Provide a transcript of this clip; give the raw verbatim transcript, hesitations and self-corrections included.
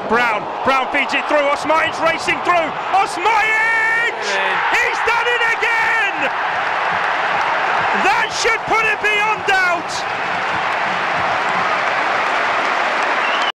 Brown, Brown feeds it through, Osmajic racing through, Osmajic! He's done it again! That should put it beyond doubt!